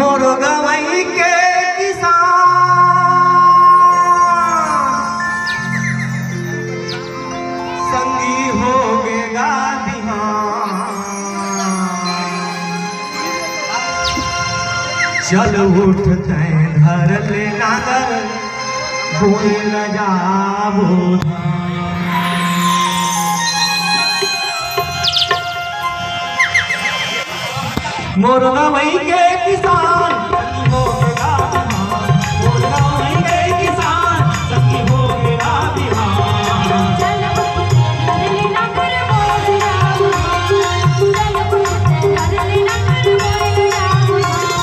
मोर गवई के किसान संगी हो गेगा बिहान। चल उठ तैं धर ले नागर बोए न जाबो मोर गवई के किसान संगी हो गेगा बिहान। मोर गवई के किसान संगी हो गेगा बिहान। चल उठ धर ले नागर बोए न जाबो। चल उठ धर ले नागर बोए न जाबो।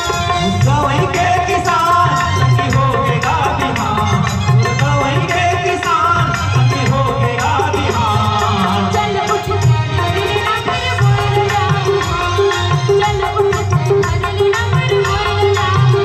गवई के किसान संगी हो गेगा बिहान। मोर गवई के किसान संगी हो गेगा बिहान। चल उठ धर ले नागर बोए न जाबो। चल उठ धर ले नागर बोए न जाबो।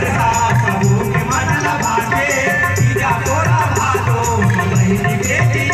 बेटी